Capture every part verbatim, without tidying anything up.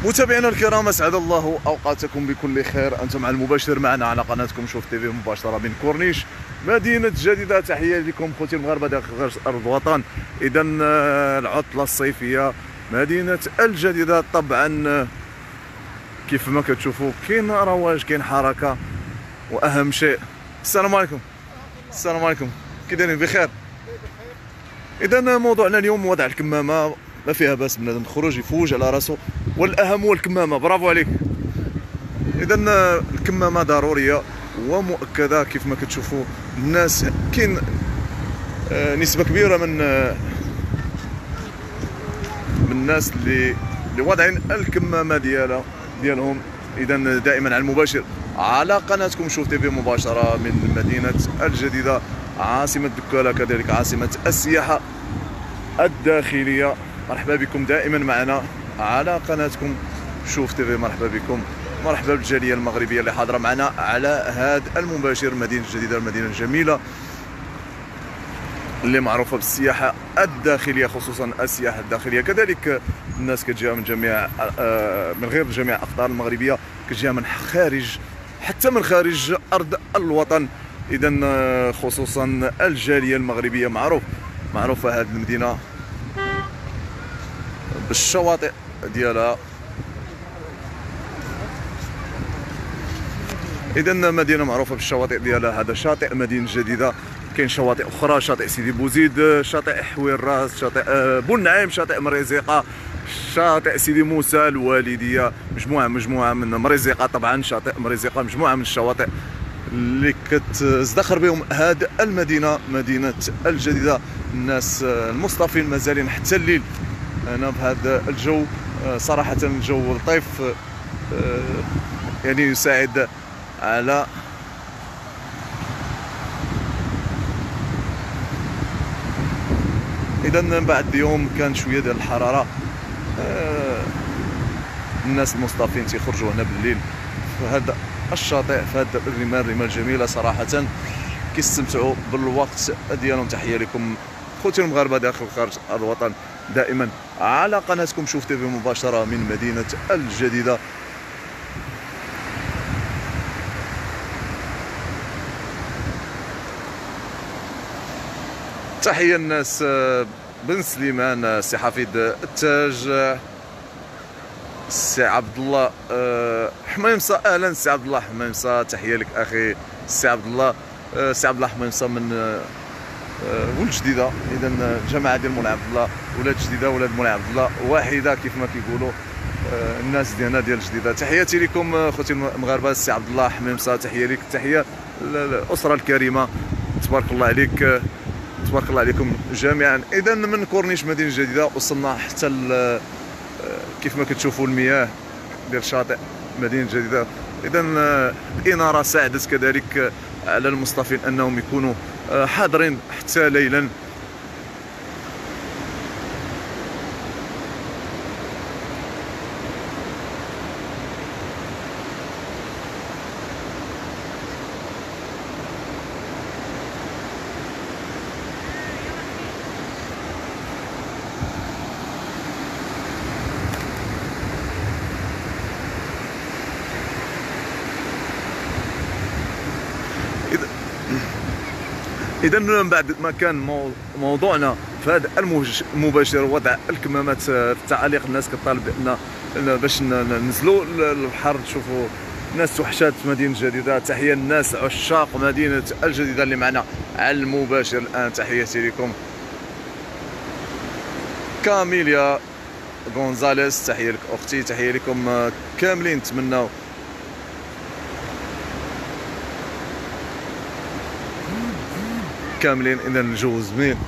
متابعينا الكرام، اسعد الله اوقاتكم بكل خير. انتم على المباشر معنا على قناتكم شوف تيفي مباشره من كورنيش مدينه جديده. تحيه لكم خوتي المغاربه داخل ارض الوطن. اذا العطله الصيفيه مدينه الجديده طبعا كيف ما كتشوفوا كاين رواج، كاين حركه، واهم شيء السلام عليكم. السلام عليكم، كي دايرين؟ بخير. اذا موضوعنا اليوم وضع الكمامه، ما فيها باس بنادم يخرج يفوج على راسو، والاهم هو الكمامه. برافو عليك. اذا الكمامه ضروريه ومؤكده كيف ما كتشوفوا الناس. كاين نسبه كبيره من من الناس اللي اللي واضعين الكمامه ديالها ديالهم. اذا دائما على المباشر على قناتكم شوف تيفي مباشره من مدينه الجديده عاصمه دكاله، كذلك عاصمه السياحه الداخليه. مرحبا بكم دائما معنا على قناتكم شوف تيفي. مرحبا بكم، مرحبا بالجاليه المغربيه اللي حاضره معنا على هذا المباشر. مدينه الجديده المدينه الجميله اللي معروفه بالسياحه الداخليه، خصوصا السياحه الداخليه. كذلك الناس كتجيها من جميع من غير جميع الاقطار المغربيه، كتجيها من خارج حتى من خارج ارض الوطن. اذا خصوصا الجاليه المغربيه معروف معروفه هذه المدينه بالشواطئ ديالها. اذا مدينه معروفه بالشواطئ ديالها. هذا شاطئ مدينه الجديده، كاين شواطئ اخرى، شاطئ سيدي بوزيد، شاطئ حويراس، شاطئ بونعيم، شاطئ مريزيقه، شاطئ سيدي موسى، الوالديه، مجموعه مجموعه من مريزيقه. طبعا شاطئ مريزيقه مجموعه من الشواطئ اللي كتزدخر بهم هذه المدينه مدينه الجديده. الناس المصطفين مازالين حتى الليل هنا بهذا الجو. صراحه الجو لطيف، يعني يساعد على اذا بعد يوم كان شويه ديال الحراره. الناس المصطفين تيخرجوا هنا بالليل في هذا الشاطئ، في هذا الرمال، الرمال جميله صراحه، كيستمتعوا بالوقت ديالهم. تحيه لكم خوتي المغاربه داخل خارج الوطن، دائما على قناتكم شوف تيفي مباشره من مدينه الجديده. تحيه الناس بن سليمان، السي حفيظ التاج، السي عبد الله حميمصه. اهلا السي عبد الله حميمصه، تحيه لك اخي السي عبد الله. السي عبد الله حميمصه من ولد جديده. اذا جماعه ديال مولاي عبد الله، ولاد جديده، ولاد مولاي عبد الله واحده كيف ما كيقولوا الناس ديالنا ديال جديده. تحياتي لكم خوتي المغاربه. السي عبد الله حميمصه تحيه لك، تحيه الاسره الكريمه، تبارك الله عليك، تبارك الله عليكم جميعا. اذا من كورنيش مدينه جديده وصلنا حتى كيف ما كتشوفوا المياه ديال شاطئ مدينه جديده. اذا الاناره ساعدت كذلك على المصطفين انهم يكونوا حاضرين حتى ليلا. إذا من بعد ما كان موضوعنا في هذا المباشر وضع الكمامات في التعاليق، الناس كطالب بأن باش ننزلوا للبحر نشوفوا ناس وحشات في مدينة الجديدة. تحية الناس عشاق مدينة الجديدة اللي معنا على المباشر الآن. تحياتي لكم. كاميليا غونزاليس تحية لك أختي، تحية لكم كاملين. نتمنى كاملين. اذا الجو زوين.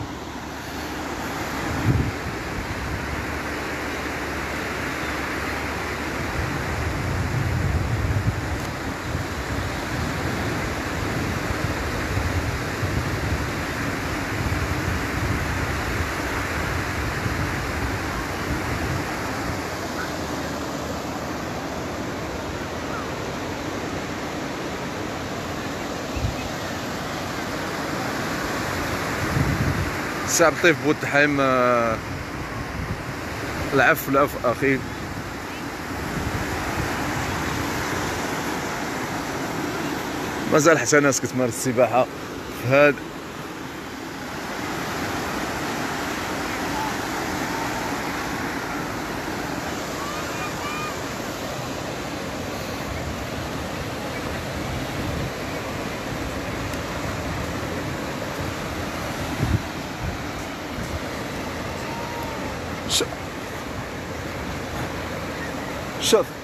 السي عبد اللطيف بوتحيم، العفو العفو اخي. مازال حتى ناس كتمارس السباحه في هاد ش... شوف